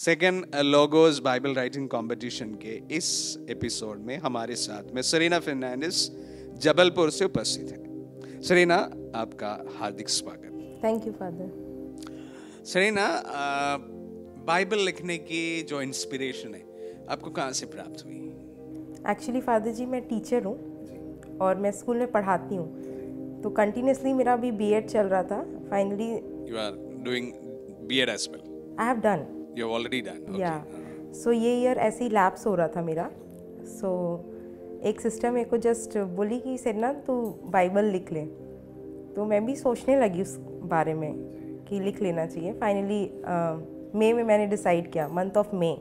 Second Logos Bible writing competition के इस episode में हमारे साथ में सरीना फर्नांडिस जबलपुर से उपस्थित है। सरीना, आपका हार्दिक स्वागत। Thank you father. Sarina, Bible लिखने की जो इंस्पिरेशन है आपको कहाँ से प्राप्त हुई? एक्चुअली फादर जी, मैं टीचर हूँ और मैं स्कूल में पढ़ाती हूँ, तो कंटिन्यूसली मेरा अभी बीएड चल रहा था। Finally you are doing BEd as well? I have done. You have already done? Yeah so ये ईयर ऐसे ही लैप्स हो रहा था मेरा। सो एक सिस्टर मेरे को जस्ट बोली कि सरीना तू बाइबल लिख ले, तो मैं भी सोचने लगी उस बारे में कि लिख लेना चाहिए। फाइनली मई में मैंने डिसाइड किया, month of May,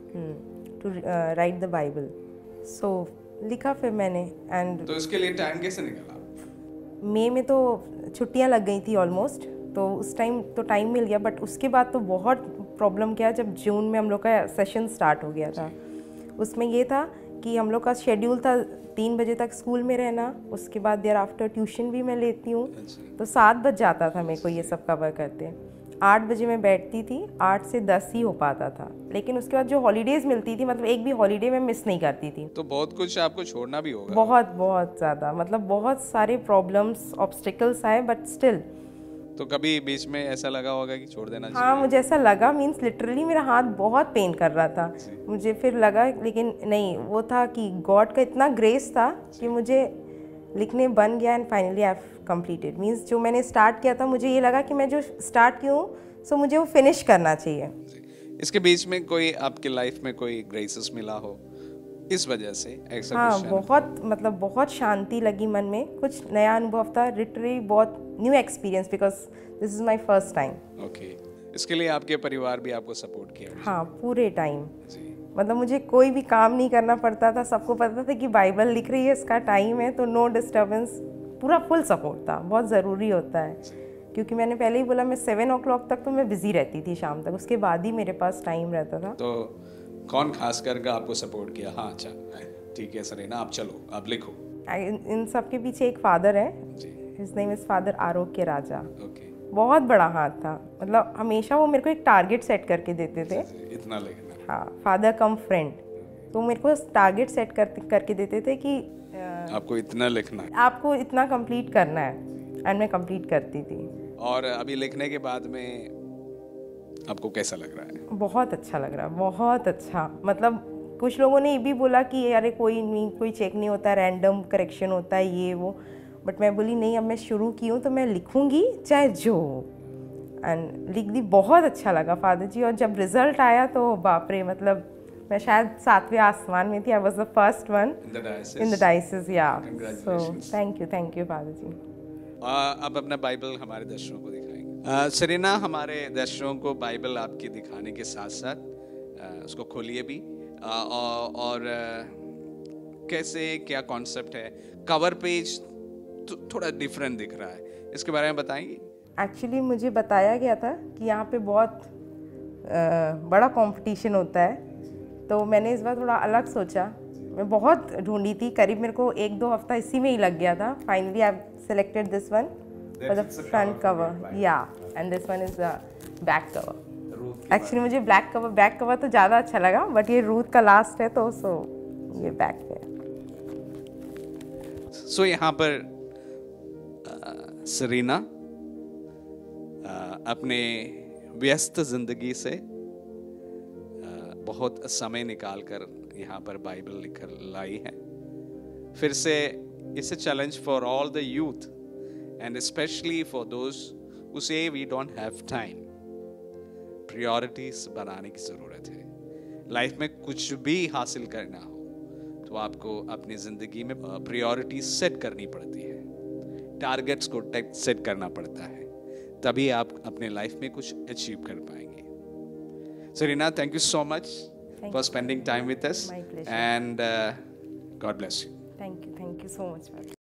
to write the Bible. So लिखा फिर मैंने। एंड तो इसके लिए टाइम कैसे निकाला? मई में तो छुट्टियां लग गई थी ऑलमोस्ट, तो उस टाइम तो टाइम मिल गया। बट उसके बाद तो बहुत प्रॉब्लम किया जब जून में हम लोग का सेशन स्टार्ट हो गया था। उसमें ये था कि हम लोग का शेड्यूल था 3 बजे तक स्कूल में रहना, उसके बाद देयर आफ्टर ट्यूशन भी मैं लेती हूँ, तो 7 बज जाता था मेरे को ये सब कवर करते। 8 बजे मैं बैठती थी, 8 से 10 ही हो पाता था। लेकिन उसके बाद जो हॉलीडेज मिलती थी, मतलब एक भी हॉलीडे मैं मिस नहीं करती थी। तो बहुत कुछ आपको छोड़ना भी होगा। बहुत बहुत ज़्यादा, मतलब बहुत सारे प्रॉब्लम्स, ऑब्स्टिकल्स आए, बट स्टिल। तो कभी बीच में ऐसा लगा होगा कि छोड़ देना चाहिए? हाँ, मुझे ऐसा लगा, मीन्स लिटरली मेरा हाथ बहुत पेन कर रहा था। मुझे फिर लगा, लेकिन नहीं, वो था कि गॉड का इतना ग्रेस था कि मुझे लिखने बन गया। And finally I have completed. Means जो मैंने स्टार्ट किया था, मुझे ये लगा कि मैं जो स्टार्ट की हूँ, सो मुझे वो फिनिश करना चाहिए। इसके बीच में कोई आपकी लाइफ में कोई ग्रेसेस मिला हो इस वजह से ऐसा? हाँ, बहुत, मतलब बहुत शांति लगी मन में, कुछ नया अनुभव था, लिटरली बहुत new experience, because this is my first time. Okay. इसके लिए आपके परिवार भी आपको सपोर्ट किया? हाँ, पूरे टाइम। जी। मतलब मुझे कोई भी काम नहीं करना पड़ता था, सबको पता था कि बाइबल लिख रही है, इसका टाइम है, तो नो डिस्टर्बेंस, पूरा फुल सपोर्ट था। बहुत ज़रूरी होता है, क्योंकि मैंने पहले ही बोला, मैं 7 o'clock तक तो मैं बिजी रहती थी शाम तक, उसके बाद ही मेरे पास टाइम रहता था। तो कौन खास करके आपको सपोर्ट किया? हाँ, अच्छा ठीक है सरीना, आप चलो, आप लिखो। इन सब के पीछे एक फादर है, जी। His name is father Arogya Raja. Okay. बहुत बड़ा हाथ था, मतलब हमेशा वो मेरे को एक टारगेट सेट करके देते थे। इतना लिखना? हाँ, फादर कम फ्रेंड, तो मेरे को टारगेट सेट करके देते थे कि आपको इतना लिखना है, आपको इतना कंप्लीट करना है, एंड मैं कंप्लीट करती थी। और अभी लिखने के बाद में आपको कैसा लग रहा है? बहुत अच्छा लग रहा है, बहुत अच्छा। मतलब कुछ लोगों ने ये भी बोला कि अरे कोई नहीं, कोई चेक नहीं होता, रैंडम करेक्शन होता है, ये वो, बट मैं बोली नहीं, अब मैं शुरू की हूँ तो मैं लिखूँगी चाहे जो हो। एंड लिख दी, बहुत अच्छा लगा फादर जी। और जब रिजल्ट आया तो बाप रे, मतलब मैं शायद 7वें आसमान में थी। I was the first one in the diocese. Yeah so thank you father ji. अब अपना बाइबल हमारे दर्शकों को दिखाएंगे। सरीना, हमारे दर्शकों को बाइबल आपकी दिखाने के साथ साथ उसको खोलिए भी, और कैसे, क्या कॉन्सेप्ट है? कवर पेज तो थोड़ा डिफरेंट दिख रहा है, इसके बारे में बताएंगे? एक्चुअली मुझे बताया गया था कि यहाँ पे बहुत बड़ा कंपटीशन होता है, तो मैंने इस बार थोड़ा अलग सोचा। मैं बहुत ढूंढी थी, करीब मेरे को 1-2 हफ्ता इसी में ही लग गया था। Finally I selected this one for the front cover, yeah, and this one is the back cover. Actually मुझे बैक कवर तो ज़्यादा अच्छा लगा, बट ये रूथ का लास्ट है, तो सो ये बैक पे। सो यहाँ पर सरीना अपने व्यस्त जिंदगी से बहुत समय निकालकर यहाँ पर बाइबल लिख लाई है। फिर से it's a challenge for all the youth and specially for those who say we don't have time. Priorities बनाने की जरूरत है। लाइफ में कुछ भी हासिल करना हो तो आपको अपनी जिंदगी में प्रायोरिटीज सेट करनी पड़ती है, टारगेट्स को सेट करना पड़ता है, तभी आप अपने लाइफ में कुछ अचीव कर पाएंगे। Sarina, thank you so much for spending time with us, and God bless you. Thank you so much.